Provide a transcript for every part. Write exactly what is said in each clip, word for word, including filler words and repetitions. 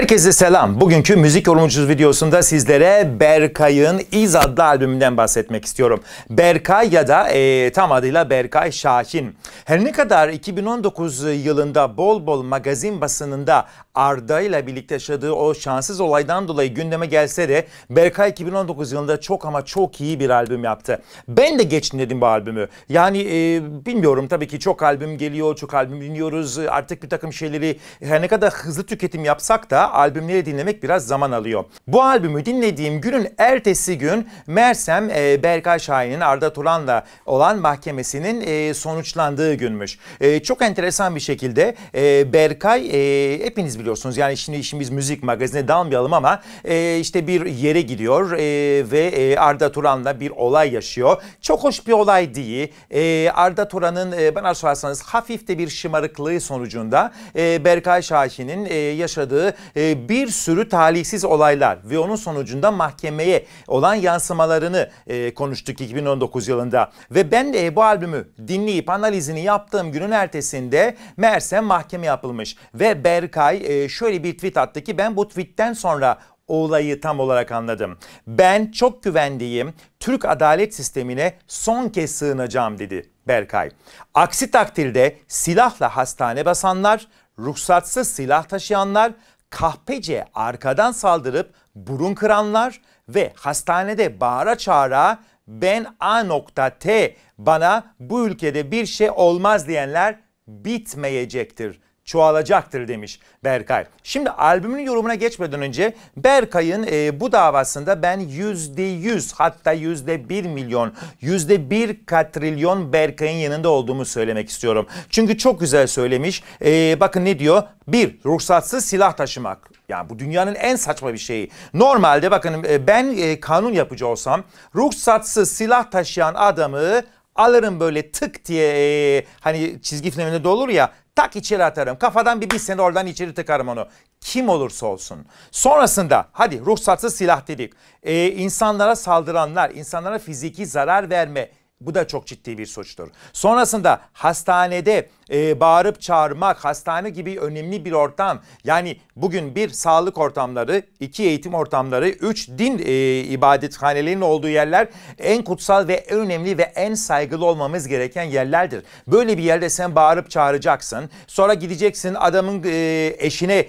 Herkese selam. Bugünkü müzik yorumcumuz videosunda sizlere Berkay'ın İz adlı albümünden bahsetmek istiyorum. Berkay ya da e, tam adıyla Berkay Şahin. Her ne kadar iki bin on dokuz yılında bol bol magazin basınında Arda ile birlikte yaşadığı o şanssız olaydan dolayı gündeme gelse de Berkay iki bin on dokuz yılında çok ama çok iyi bir albüm yaptı. Ben de geç dinledim bu albümü. Yani e, bilmiyorum, tabii ki çok albüm geliyor, çok albüm dinliyoruz. Artık bir takım şeyleri her ne kadar hızlı tüketim yapsak da albümleri dinlemek biraz zaman alıyor. Bu albümü dinlediğim günün ertesi gün meğersem e, Berkay Şahin'in Arda Turan'la olan mahkemesinin e, sonuçlandığı günmüş. E, çok enteresan bir şekilde e, Berkay e, hepiniz biliyorsunuz, yani şimdi işimiz müzik, magazine dalmayalım ama e, işte bir yere gidiyor e, ve e, Arda Turan'la bir olay yaşıyor. Çok hoş bir olay değil. E, Arda Turan'ın e, bana sorarsanız hafif de bir şımarıklığı sonucunda e, Berkay Şahin'in e, yaşadığı e, bir sürü talihsiz olaylar ve onun sonucunda mahkemeye olan yansımalarını e, konuştuk iki bin on dokuz yılında. Ve ben de bu albümü dinleyip analizini yaptığım günün ertesinde meğerse mahkeme yapılmış ve Berkay e, şöyle bir tweet attı ki ben bu tweetten sonra olayı tam olarak anladım. Ben çok güvendiğim Türk adalet sistemine son kez sığınacağım dedi Berkay. Aksi takdirde silahla hastane basanlar, ruhsatsız silah taşıyanlar, kahpece arkadan saldırıp burun kıranlar ve hastanede bağıra çağıra ben A nokta T bana bu ülkede bir şey olmaz diyenler bitmeyecektir, çoğalacaktır demiş Berkay. Şimdi albümün yorumuna geçmeden önce Berkay'ın e, bu davasında ben yüzde yüz, hatta yüzde bir milyon, yüzde bir katrilyon Berkay'ın yanında olduğumu söylemek istiyorum. Çünkü çok güzel söylemiş. E, bakın ne diyor? Bir, ruhsatsız silah taşımak. Yani bu dünyanın en saçma bir şeyi. Normalde bakın ben e, kanun yapıcı olsam ruhsatsız silah taşıyan adamı alırım böyle tık diye, e, hani çizgi filminde de olur ya, tak içeri atarım. Kafadan bir bir sene oradan içeri tıkarım onu. Kim olursa olsun. Sonrasında hadi ruhsatsız silah dedik. Ee, insanlara saldıranlar, insanlara fiziki zarar verme. Bu da çok ciddi bir suçtur. Sonrasında hastanede e, bağırıp çağırmak, hastane gibi önemli bir ortam. Yani bugün bir sağlık ortamları, iki eğitim ortamları, üç din e, ibadethanelerinin olduğu yerler en kutsal ve en önemli ve en saygılı olmamız gereken yerlerdir. Böyle bir yerde sen bağırıp çağıracaksın. Sonra gideceksin adamın e, eşine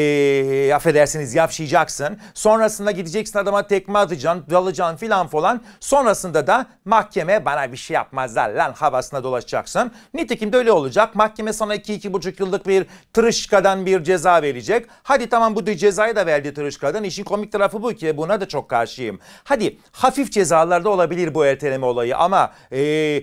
e, affedersiniz yavşayacaksın. Sonrasında gideceksin adama tekme atacaksın, dalacaksın filan falan. Sonrasında da mahkeme bana bir şey yapmazlar lan havasına dolaşacaksın. Nitekim de öyle olacak. Mahkeme sana iki iki buçuk yıllık bir tırışkadan bir ceza verecek. Hadi tamam, bu cezayı da verdi tırışkadan. İşin komik tarafı bu ki buna da çok karşıyım. Hadi hafif cezalarda olabilir bu erteleme olayı ama e,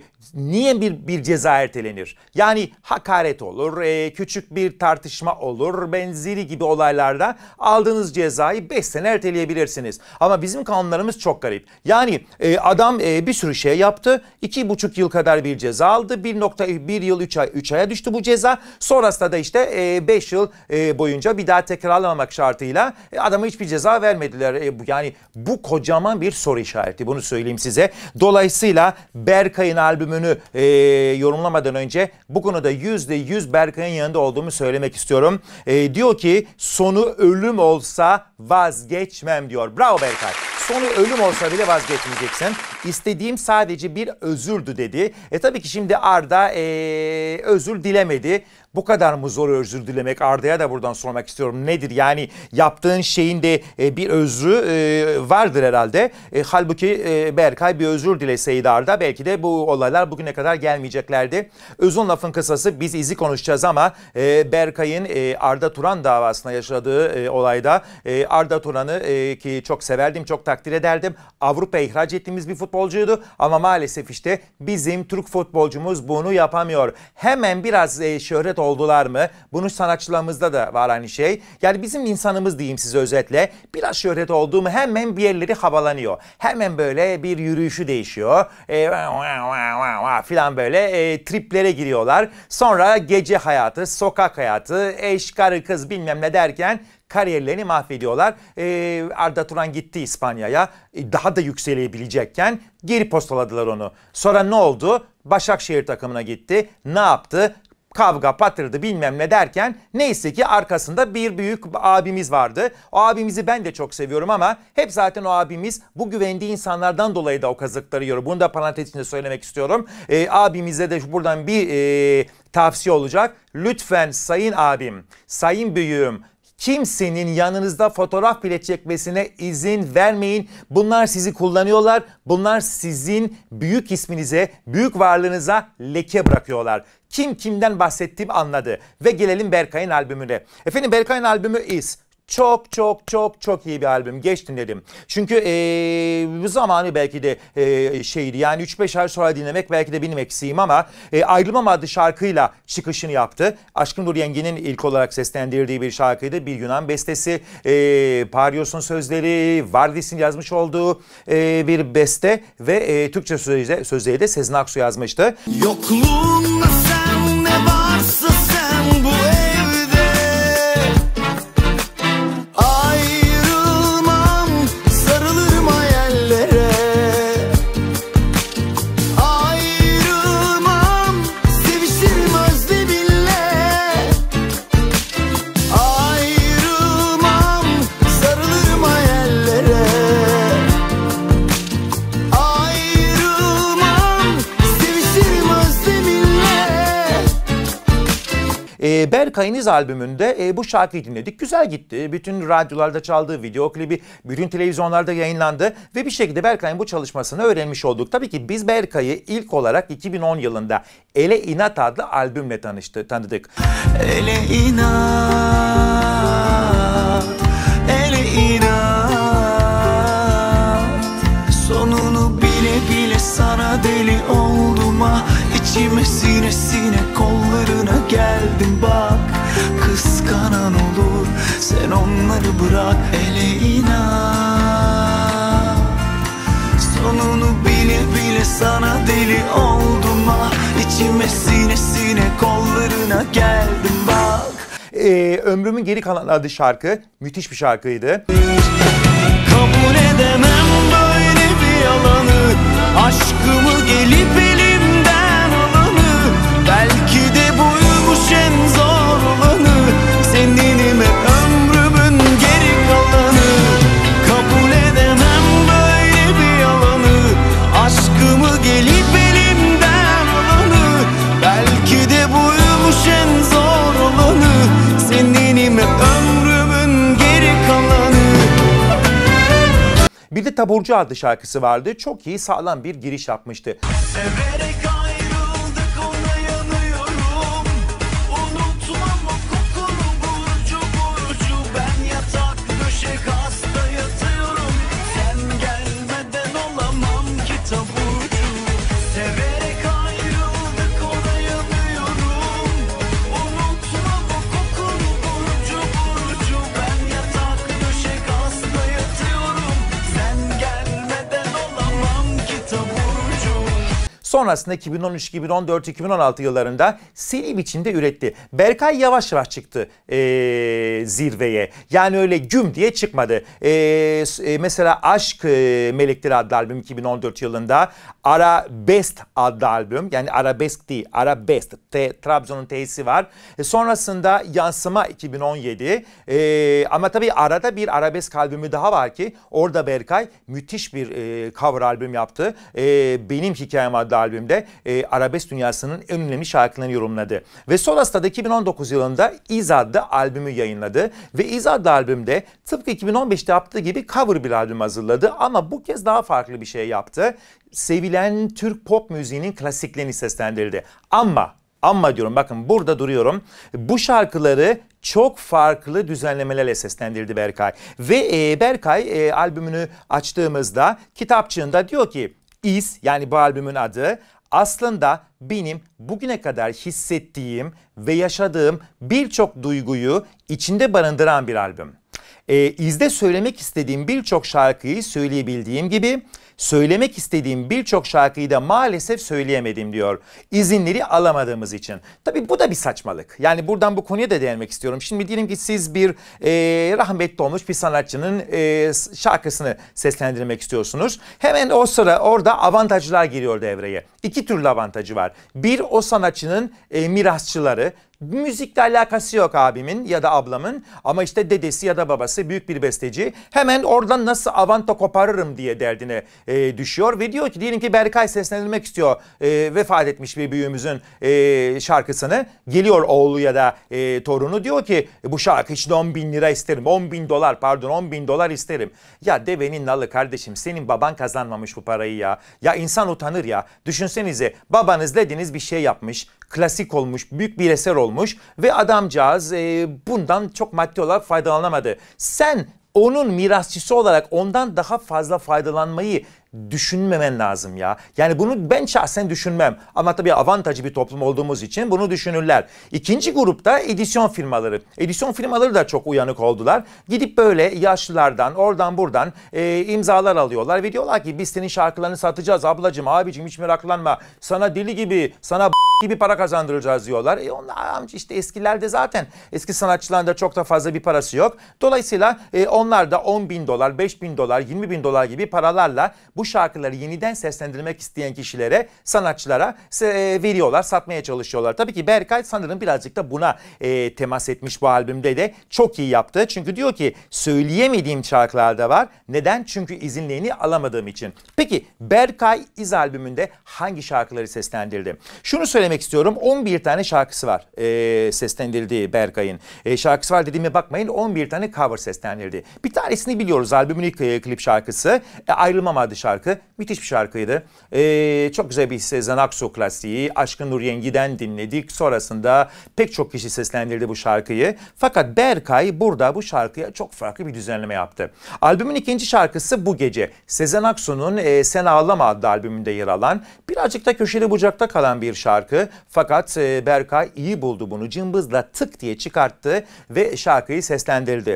niye bir, bir ceza ertelenir? Yani hakaret olur, e, küçük bir tartışma olur, benzeri gibi olaylarda aldığınız cezayı beş sene erteleyebilirsiniz. Ama bizim kanunlarımız çok garip. Yani e, adam e, bir sürü şey yaptı. iki buçuk yıl kadar bir ceza aldı. bir nokta bir yıl üç ay üç aya düştü bu ceza. Sonrasında da işte beş yıl e, boyunca bir daha tekrarlamamak şartıyla e, adama hiçbir ceza vermediler. E, bu, yani bu kocaman bir soru işareti. Bunu söyleyeyim size. Dolayısıyla Berkay'ın albümünü e, yorumlamadan önce bu konuda yüzde yüz Berkay'ın yanında olduğumu söylemek istiyorum. E, diyor ki sonu ölüm olsa vazgeçmem diyor. Bravo Berkay. Sonu ölüm olsa bile vazgeçmeyeceksin. İstediğim sadece bir özürdü dedi. E tabii ki şimdi Arda e, özür dilemedi. Bu kadar mı zor özür dilemek? Arda'ya da buradan sormak istiyorum. Nedir? Yani yaptığın şeyin de e, bir özrü e, vardır herhalde. E, halbuki e, Berkay bir özür dileseydi Arda belki de bu olaylar bugüne kadar gelmeyeceklerdi. Uzun lafın kısası biz izi konuşacağız ama e, Berkay'ın e, Arda Turan davasına yaşadığı e, olayda e, Arda Turan'ı e, ki çok severdim, çok takdir ederdim. Avrupa'ya ihraç ettiğimiz bir futbolcuydu ama maalesef işte bizim Türk futbolcumuz bunu yapamıyor. Hemen biraz e, şöhret oldular mı? Bunun sanatçılarımızda da var aynı şey. Yani bizim insanımız diyeyim size özetle. Biraz şöhret oldu mu hemen bir yerleri havalanıyor. Hemen böyle bir yürüyüşü değişiyor. E, filan böyle e, triplere giriyorlar. Sonra gece hayatı, sokak hayatı, eş, karı, kız bilmem ne derken kariyerlerini mahvediyorlar. Ee, Arda Turan gitti İspanya'ya. Ee, daha da yükselebilecekken geri postaladılar onu. Sonra ne oldu? Başakşehir takımına gitti. Ne yaptı? kavga patırdı bilmem ne derken neyse ki arkasında bir büyük abimiz vardı. O abimizi ben de çok seviyorum ama hep zaten o abimiz bu güvendiği insanlardan dolayı da o kazıkları yiyor. Bunu da parantez içinde söylemek istiyorum. E, abimize de buradan bir e, tavsiye olacak. Lütfen sayın abim, sayın büyüğüm, kimsenin yanınızda fotoğraf bile çekmesine izin vermeyin. Bunlar sizi kullanıyorlar. Bunlar sizin büyük isminize, büyük varlığınıza leke bırakıyorlar. Kim kimden bahsettiğimi anladı. Ve gelelim Berkay'ın albümüne. Efendim Berkay'ın albümü Is. Çok çok çok çok iyi bir albüm. Geç dinledim. Çünkü ee, bu zamanı belki de ee, şeydi yani üç beş ay sonra dinlemek belki de benim eksiğim ama ee, Ayrılmam adlı şarkıyla çıkışını yaptı. Aşkın Nur Yengi'nin ilk olarak seslendirdiği bir şarkıydı. Bir Yunan bestesi. Ee, Parios'un sözleri, Vardis'in yazmış olduğu ee, bir beste ve ee, Türkçe sözleri, sözleri de Sezen Aksu yazmıştı. Yokluğunda sen ne varsa sen bu evde. Ayrılmam, sarılırım hayallere. Ayrılmam, sevişirim özleminle. Ayrılmam, sarılırım hayallere. Ayrılmam, sevişirim özleminle. E, Berkay'ın İz albümünde e, bu şarkıyı dinledik. Güzel gitti. Bütün radyolarda çaldığı, video klibi bütün televizyonlarda yayınlandı. Ve bir şekilde Berkay'ın bu çalışmasını öğrenmiş olduk. Tabii ki biz Berkay'ı ilk olarak iki bin on yılında Ele İnat adlı albümle tanıştı, tanıdık. Ele inat, ele inat. Sonunu bile bile sana deli oldum ah. İçime sinesine kollarına geldim bak. Kıskanan olur sen onları bırak. Ele inat. Sonunu bile bile sana deli oldum ah. İçime sinesine kollarına geldim bak. E, Ömrümün Geri Kalan adlı şarkı müthiş bir şarkıydı. Kabul edemem böyle bir yalanı. Aşkımı gelip elimden alanı. Belki de buymuş en zor olanı. Seninim hep ömrümün geri kalanı. Kabul edemem böyle bir yalanı. Aşkımı gelip elimden alanı. Belki de buymuş en zor olanı. Seninim hep ömrümün geri kalanı. Bir de Taburcu adlı şarkısı vardı. Çok iyi, sağlam bir giriş yapmıştı. Severek ayrıldık ona yanıyorum. Unutmam o kokunu burcu burcu. Ben yatak döşek hasta yatıyorum. Sen gelmeden olamam ki taburcu. Severek ayrıldık ona yanıyorum. Unutmam o kokunu burcu burcu. Ben yatak döşek hasta yatıyorum. Sen gelmeden olamam ki taburcu. Sonrasında iki bin on üç, iki bin on dört, iki bin on altı yıllarında seri biçimde üretti. Berkay yavaş yavaş çıktı ee, zirveye. Yani öyle güm diye çıkmadı. E, e, mesela Aşk e, Melekleri adlı albüm iki bin on dört yılında. Arabest adlı albüm. Yani arabesk değil, arabest. T, Trabzon'un T'si var. E, sonrasında Yansıma iki bin on yedi. E, ama tabii arada bir arabesk albümü daha var ki orada Berkay müthiş bir e, cover albüm yaptı. E, Benim Hikayem adlı albümde e, arabesk dünyasının en önemli şarkılarını yorumladı. Ve sonrasında da iki bin on dokuz yılında İz adlı albümü yayınladı. Ve İz adlı albümde tıpkı iki bin on beşte yaptığı gibi cover bir albüm hazırladı. Ama bu kez daha farklı bir şey yaptı. Sevilen Türk pop müziğinin klasiklerini seslendirdi. Ama Ama diyorum, bakın burada duruyorum. Bu şarkıları çok farklı düzenlemelerle seslendirdi Berkay. Ve e, Berkay e, albümünü açtığımızda kitapçığında diyor ki İz, yani bu albümün adı, aslında benim bugüne kadar hissettiğim ve yaşadığım birçok duyguyu içinde barındıran bir albüm. E, izde söylemek istediğim birçok şarkıyı söyleyebildiğim gibi söylemek istediğim birçok şarkıyı da maalesef söyleyemedim diyor. İzinleri alamadığımız için. Tabii bu da bir saçmalık. Yani buradan bu konuya da değinmek istiyorum. Şimdi diyelim ki siz bir e, rahmetli olmuş bir sanatçının e, şarkısını seslendirmek istiyorsunuz. Hemen o sıra orada avantajlar giriyor devreye. İki türlü avantajı var. Bir, o sanatçının e, mirasçıları. Müzikle alakası yok abimin ya da ablamın ama işte dedesi ya da babası büyük bir besteci. Hemen oradan nasıl avanta koparırım diye derdine e, düşüyor ve diyor ki diyelim ki Berkay seslendirmek istiyor e, vefat etmiş bir büyüğümüzün e, şarkısını. Geliyor oğlu ya da e, torunu diyor ki bu şarkı için on bin lira isterim, on bin dolar pardon on bin dolar isterim. Ya devenin nalı kardeşim, senin baban kazanmamış bu parayı ya. Ya insan utanır ya. Düşünsenize, babanız dediğiniz bir şey yapmış, klasik olmuş, büyük bir eser olmuş ve adamcağız e, bundan çok maddi olarak faydalanamadı. Sen onun mirasçısı olarak ondan daha fazla faydalanmayı düşünmemen lazım ya. Yani bunu ben şahsen düşünmem. Ama tabii avantajlı bir toplum olduğumuz için bunu düşünürler. İkinci grupta edisyon firmaları. Edisyon firmaları da çok uyanık oldular. Gidip böyle yaşlılardan, oradan buradan e, imzalar alıyorlar ve diyorlar ki biz senin şarkılarını satacağız ablacığım, abicim hiç meraklanma. Sana deli gibi, sana gibi para kazandıracağız diyorlar. E onlar işte eskilerde zaten eski sanatçıların da çok da fazla bir parası yok. Dolayısıyla e, onlar da on bin dolar, beş bin dolar, yirmi bin dolar gibi paralarla bu şarkıları yeniden seslendirmek isteyen kişilere, sanatçılara e, veriyorlar, satmaya çalışıyorlar. Tabii ki Berkay sanırım birazcık da buna e, temas etmiş bu albümde de. Çok iyi yaptı. Çünkü diyor ki söyleyemediğim şarkılar da var. Neden? Çünkü izinlerini alamadığım için. Peki Berkay İz albümünde hangi şarkıları seslendirdi? Şunu söylemek istiyorum. on bir tane şarkısı var e, seslendirdiği Berkay'ın. E, şarkısı var dediğime bakmayın, on bir tane cover seslendirdi. Bir tanesini biliyoruz. Albümün ilk e, klip şarkısı. E, Ayrılmam adlı şarkı. Müthiş bir şarkıydı. E, çok güzel bir Sezen Aksu klasiği. Aşkın Nur Yengi'den dinledik. Sonrasında pek çok kişi seslendirdi bu şarkıyı. Fakat Berkay burada bu şarkıya çok farklı bir düzenleme yaptı. Albümün ikinci şarkısı Bu Gece. Sezen Aksu'nun e, Sen Ağlama adlı albümünde yer alan, birazcık da köşeli bucakta kalan bir şarkı. Fakat e, Berkay iyi buldu bunu. Cımbızla tık diye çıkarttı ve şarkıyı seslendirdi.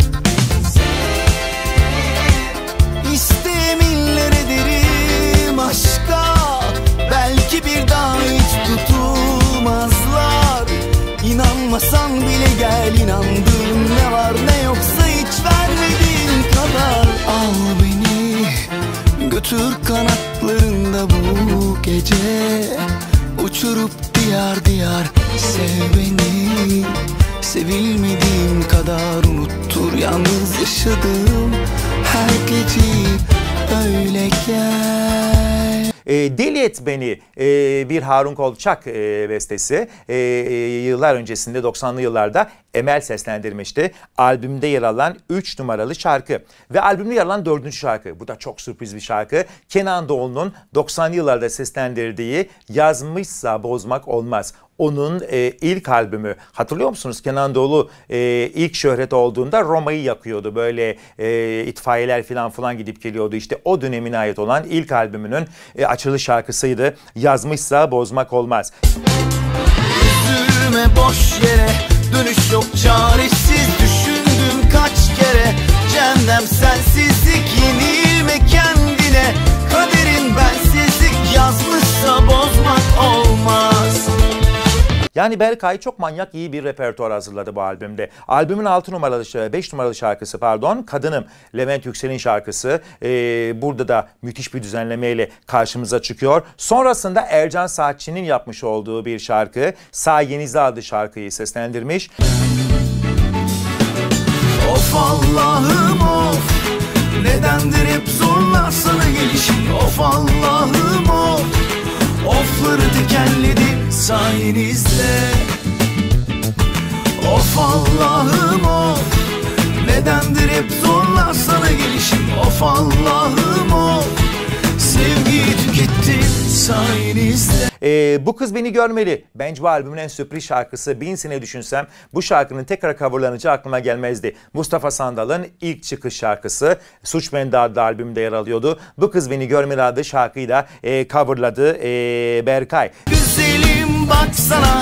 İsteminler ederim aşka, belki bir daha hiç tutulmazlar. İnanmasan bile gel, inandığım ne var ne yoksa hiç vermediğin kadar. Al beni götür kanatlarında bu gece, uçurup diyar diyar sev beni. Sevilmediğim kadar unuttur yalnız yaşadığım her geceyi, öyle gel. E, Deli Et Beni e, bir Harun Kolçak e, bestesi. E, e, yıllar öncesinde doksanlı yıllarda Emel seslendirmişti. Albümde yer alan üç numaralı şarkı. Ve albümde yer alan dördüncü şarkı. Bu da çok sürpriz bir şarkı. Kenan Doğulu'nun doksanlı yıllarda seslendirdiği Yazmışsa Bozmak Olmaz. Onun e, ilk albümü. Hatırlıyor musunuz? Kenan Doğulu e, ilk şöhret olduğunda Roma'yı yakıyordu. Böyle e, itfaiyeler falan falan gidip geliyordu. İşte o dönemine ait olan ilk albümünün e, açılış şarkısıydı. Yazmışsa Bozmak Olmaz. Üzülme boş yere, dönüş yok çaresiz, düşündüm kaç kere. Cehennem sensizlik, yenilme kendine. Kaderin bensizlik, yazmışsa bozmak olmaz. Yani Berkay çok manyak iyi bir repertuar hazırladı bu albümde. Albümün altı numaralı, beş numaralı şarkısı pardon, Kadınım, Levent Yüksel'in şarkısı. Ee, burada da müthiş bir düzenlemeyle karşımıza çıkıyor. Sonrasında Ercan Saatçı'nın yapmış olduğu bir şarkı, Sayenizde adlı şarkıyı seslendirmiş. Of Allah'ım of, nedendir hep zorlar sana gelişim. Of Allah'ım of, ofları dikenledim sayenizde. Of Allah'ım of, nedendir hep zorlar sana gelişim. Of Allah'ım of, sevgiyi tükettim sayenizde. Ee, bu kız beni görmeli. Bence bu albümün en sürpriz şarkısı. Bin sene düşünsem bu şarkının tekrar coverlanacağı aklıma gelmezdi. Mustafa Sandal'ın ilk çıkış şarkısı. Suç Bende adlı albümde yer alıyordu. Bu kız beni görmeli adlı şarkıyı da e, coverladı e, Berkay. Güzelim baksana,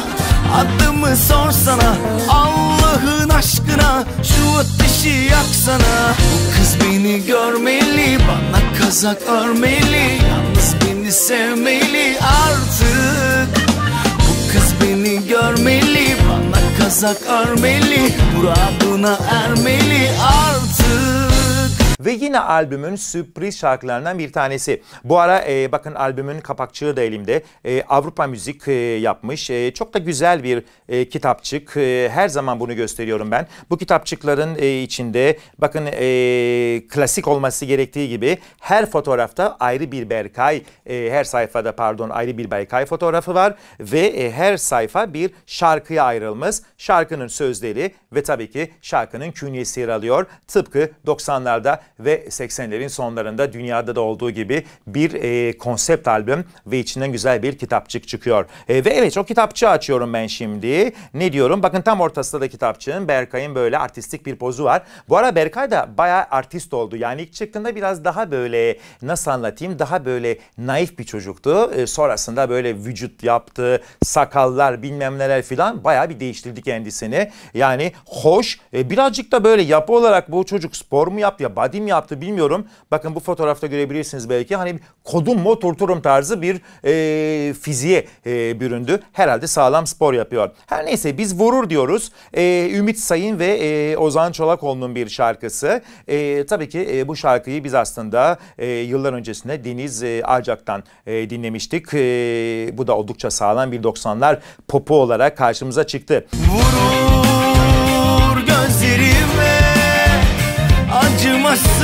Adımı sorsana, Allah'ın aşkına şu ateşi yaksana. Bu kız beni görmeli, bana kazak örmeli, yalnız beni sevmeli artık. Bu kız beni görmeli, bana kazak örmeli, muradına ermeli artık. Ve yine albümün sürpriz şarkılarından bir tanesi. Bu ara e, bakın albümün kapakçığı da elimde. E, Avrupa Müzik e, yapmış. E, çok da güzel bir e, kitapçık. E, her zaman bunu gösteriyorum ben. Bu kitapçıkların e, içinde bakın e, klasik olması gerektiği gibi her fotoğrafta ayrı bir Berkay, e, her sayfada pardon ayrı bir Berkay fotoğrafı var. Ve e, her sayfa bir şarkıya ayrılmış. Şarkının sözleri ve tabii ki şarkının künyesi yer alıyor. Tıpkı doksanlarda ve seksenlerin sonlarında dünyada da olduğu gibi bir e, konsept albüm ve içinden güzel bir kitapçık çıkıyor. E, ve evet o kitapçığı açıyorum ben şimdi. Ne diyorum? Bakın tam ortasında da kitapçığın Berkay'ın böyle artistik bir pozu var. Bu ara Berkay da bayağı artist oldu. Yani ilk çıktığında biraz daha böyle nasıl anlatayım daha böyle naif bir çocuktu. E, sonrasında böyle vücut yaptı, sakallar bilmem neler filan bayağı bir değiştirdi kendisini. Yani hoş e, birazcık da böyle yapı olarak bu çocuk spor mu yaptı ya body mi yaptı bilmiyorum. Bakın bu fotoğrafta görebilirsiniz belki. Hani kodum mu turturum tarzı bir e, fiziğe e, büründü. Herhalde sağlam spor yapıyor. Her neyse biz vurur diyoruz. E, Ümit Sayın ve e, Ozan Çolakoğlu'nun bir şarkısı. E, tabii ki e, bu şarkıyı biz aslında e, yıllar öncesinde Deniz e, Arcak'tan e, dinlemiştik. E, bu da oldukça sağlam bir doksanlar popu olarak karşımıza çıktı. Vurur gözlerime acımasız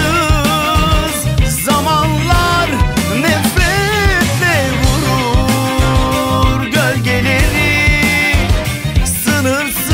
zamanlar, nefretle vurur gölgeleri, sınırsız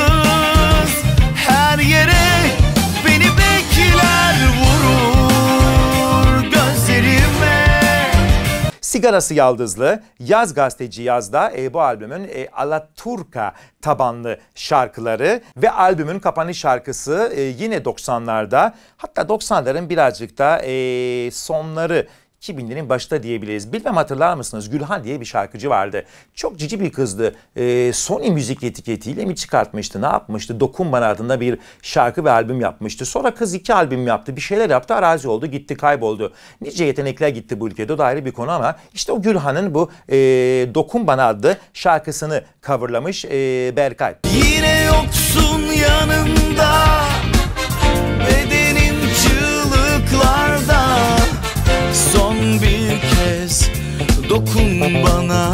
her yere beni bekler, vurur gözlerime. Sigarası Yaldızlı, Yaz Gazeteci Yaz'da e, bu albümün e, Alaturka tabanlı şarkıları ve albümün kapanış şarkısı e, yine doksanlarda hatta doksanların birazcık da e, sonları iki binlerin başta diyebiliriz. Bilmem hatırlar mısınız? Gülhan diye bir şarkıcı vardı. Çok cici bir kızdı. Ee, Sony Müzik etiketiyle mi çıkartmıştı? Ne yapmıştı? Dokun Bana adında bir şarkı ve albüm yapmıştı. Sonra kız iki albüm yaptı. Bir şeyler yaptı. Arazi oldu. Gitti kayboldu. Nice yetenekler gitti bu ülkede. O da ayrı bir konu ama işte o Gülhan'ın bu e, Dokun Bana adlı şarkısını coverlamış e, Berkay. Yine yoksun yanımda, bedenim çığlıklarda. Son bir kez dokun bana.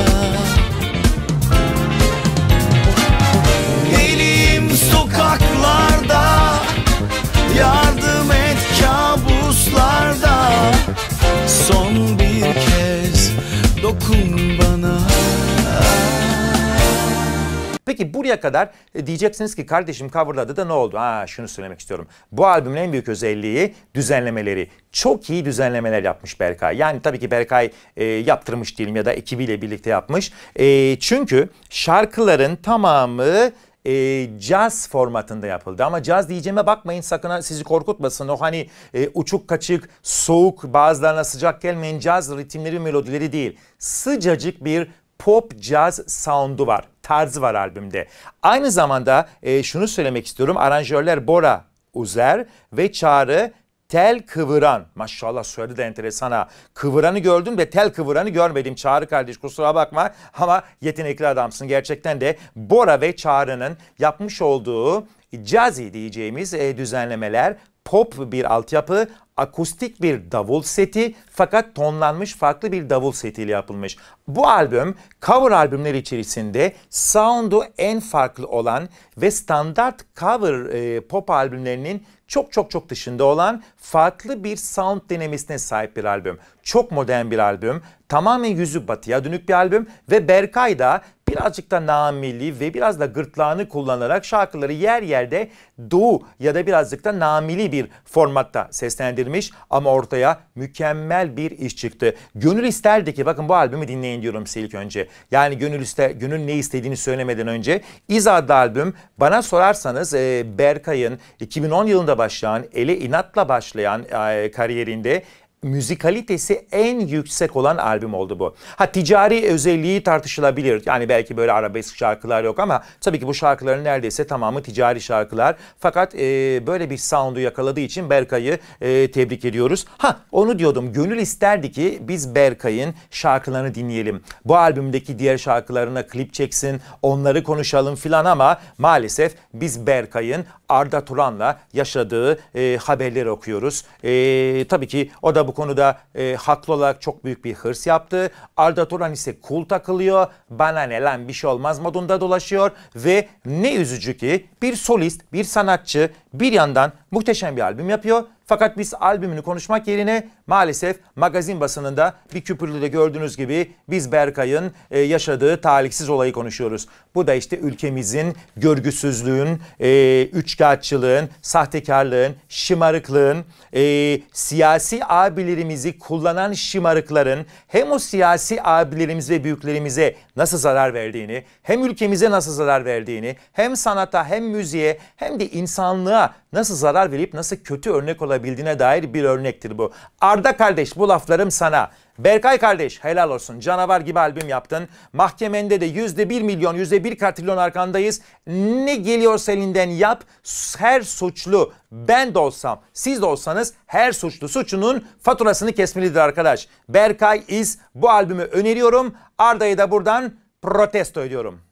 Elim sokaklarda, yardım et kabuslarda. Son bir kez dokun bana. Peki buraya kadar e, diyeceksiniz ki kardeşim coverladı da ne oldu? Ha şunu söylemek istiyorum. Bu albümün en büyük özelliği düzenlemeleri. Çok iyi düzenlemeler yapmış Berkay. Yani tabii ki Berkay e, yaptırmış diyelim ya da ekibiyle birlikte yapmış. E, çünkü şarkıların tamamı E, caz formatında yapıldı ama caz diyeceğime bakmayın sakın sizi korkutmasın. O hani e, uçuk kaçık soğuk bazılarına sıcak gelmeyen caz ritimleri melodileri değil. Sıcacık bir pop jazz sound'u var. Tarzı var albümde. Aynı zamanda e, şunu söylemek istiyorum. Aranjörler Bora Uzer ve Çağrı Tel Kıvıran. Maşallah soyadı da enteresan ha. Kıvıranı gördüm de tel kıvıranı görmedim. Çağrı kardeş kusura bakma ama yetenekli adamsın. Gerçekten de Bora ve Çağrı'nın yapmış olduğu cazzy diyeceğimiz e, düzenlemeler pop bir altyapı, akustik bir davul seti fakat tonlanmış farklı bir davul setiyle yapılmış. Bu albüm cover albümleri içerisinde sound'u en farklı olan ve standart cover e, pop albümlerinin çok çok çok dışında olan farklı bir sound denemesine sahip bir albüm. Çok modern bir albüm, tamamen yüzü batıya dönük bir albüm ve Berkay da birazcık da namili ve biraz da gırtlağını kullanarak şarkıları yer yerde doğu ya da birazcık da namili bir formatta seslendirmiş ama ortaya mükemmel bir iş çıktı. Gönül isterdi ki bakın bu albümü dinleyin diyorum size ilk önce. Yani gönül ister, gönül ne istediğini söylemeden önce İz adlı albüm bana sorarsanız e, Berkay'ın iki bin on yılında başlayan ele inatla başlayan e, kariyerinde müzikalitesi en yüksek olan albüm oldu bu. Ha, ticari özelliği tartışılabilir. Yani belki böyle arabesk şarkılar yok ama tabii ki bu şarkıların neredeyse tamamı ticari şarkılar. Fakat e, böyle bir sound'u yakaladığı için Berkay'ı e, tebrik ediyoruz. Ha, onu diyordum. Gönül isterdi ki biz Berkay'ın şarkılarını dinleyelim. Bu albümdeki diğer şarkılarına klip çeksin, onları konuşalım filan ama maalesef biz Berkay'ın Arda Turan'la yaşadığı e, haberleri okuyoruz. E, tabii ki o da bu konuda e, haklı olarak çok büyük bir hırs yaptı. Arda Turan ise cool takılıyor. Bana ne lan bir şey olmaz modunda dolaşıyor. Ve ne üzücü ki bir solist, bir sanatçı bir yandan muhteşem bir albüm yapıyor. Fakat biz albümünü konuşmak yerine maalesef magazin basınında bir küpürlüde gördüğünüz gibi biz Berkay'ın e, yaşadığı talihsiz olayı konuşuyoruz. Bu da işte ülkemizin görgüsüzlüğün, e, üçkağıtçılığın, sahtekarlığın, şımarıklığın, e, siyasi abilerimizi kullanan şımarıkların hem o siyasi abilerimiz ve büyüklerimize nasıl zarar verdiğini, hem ülkemize nasıl zarar verdiğini, hem sanata hem müziğe hem de insanlığa nasıl zarar verip nasıl kötü örnek olabildiğine dair bir örnektir bu. Arda kardeş, bu laflarım sana. Berkay kardeş, helal olsun. Canavar gibi albüm yaptın. Mahkemende de yüzde bir milyon, yüzde bir katrilyon arkandayız. Ne geliyorsa elinden yap. Her suçlu, ben de olsam, siz de olsanız her suçlu suçunun faturasını kesmelidir arkadaş. Berkay İz, bu albümü öneriyorum. Arda'yı da buradan protesto ediyorum.